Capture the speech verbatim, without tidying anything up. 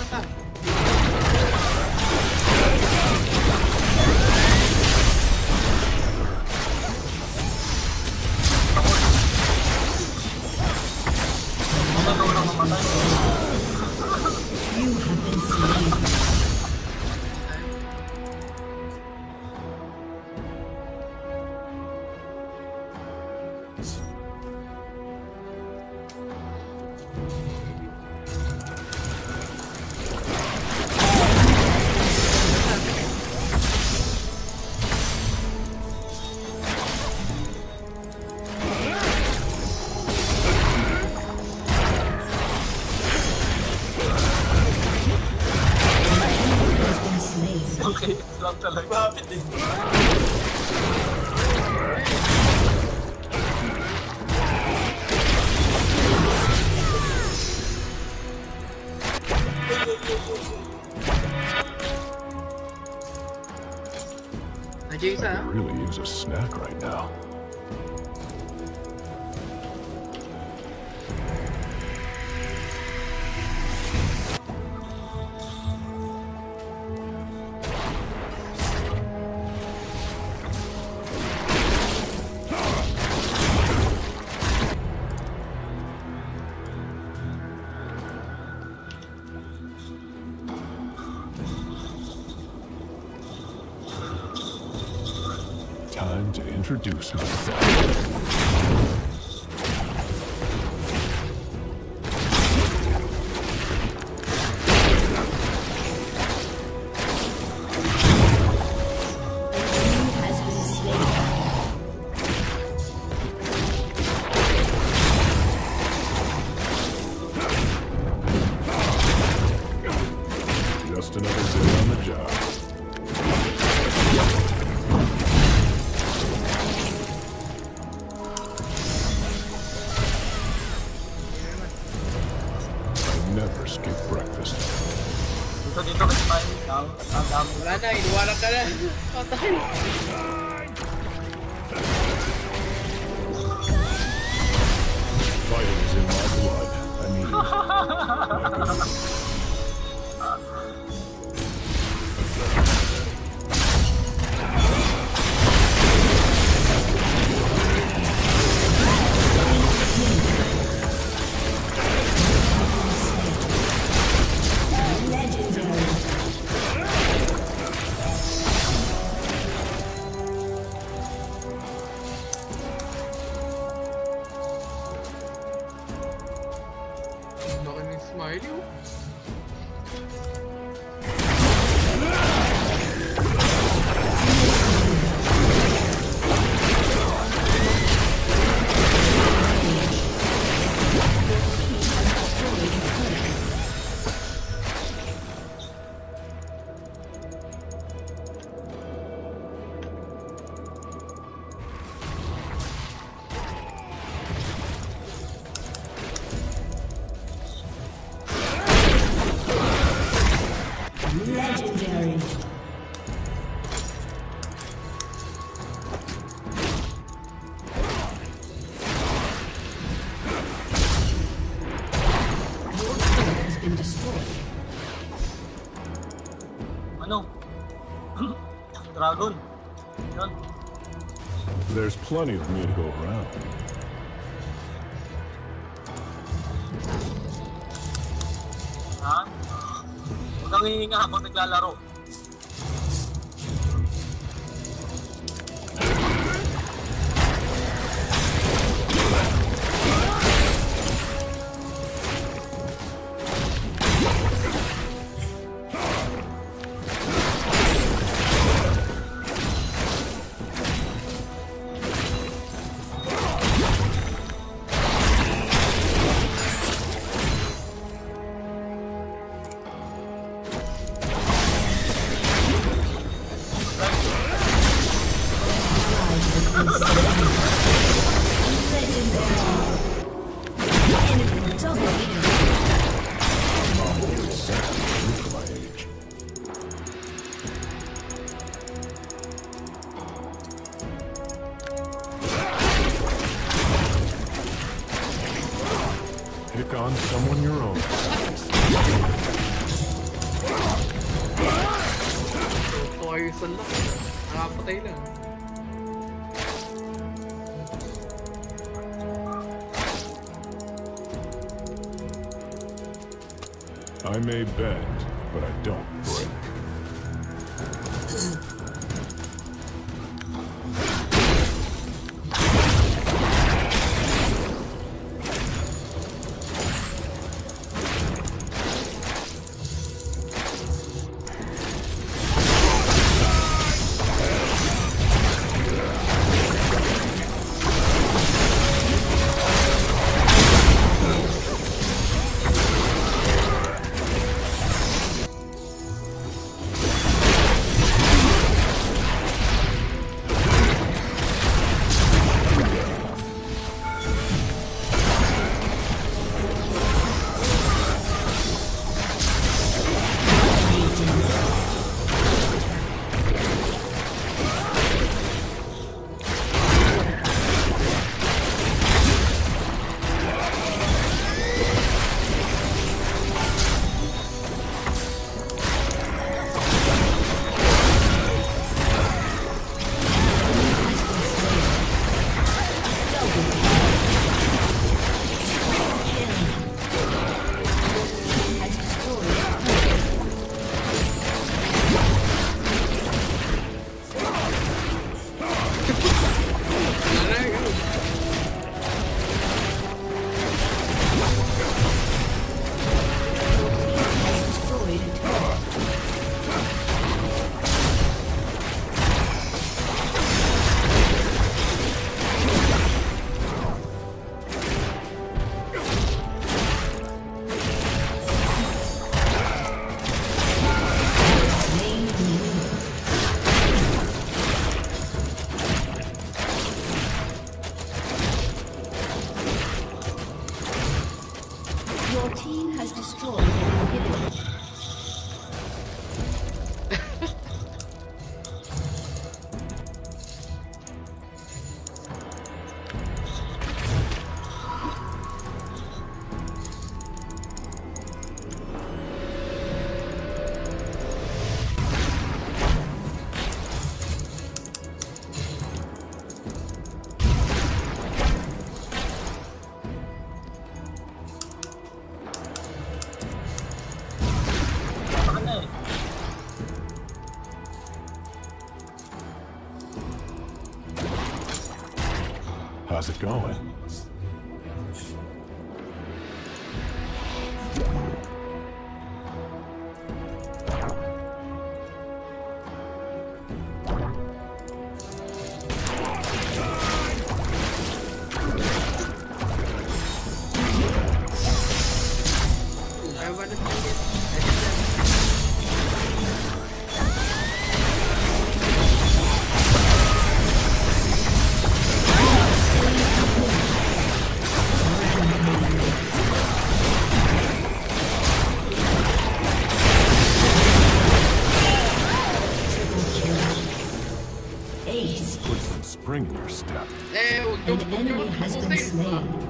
Okay, lang talaga. Bakit eh? I could really use a snack right now. Time to introduce myself. Just another day on the job. Never skip breakfast. Dito dito kasi tayo down. Down. Wala na, inuwanan ka na. Patay. Fire is in my blood. I mean, Smiley. Legendary. Your turret has been destroyed. Ano? Dragon. Yun. there's plenty of me to go around. Ha? Huwag kang hihinga habang naglalaro. isang lock. Nakapatay lang. I may bend, but I don't break. How's it going? Put some spring in your step. Eh, huwag An yung- huwag enemy yung- has huwag been yung- slain.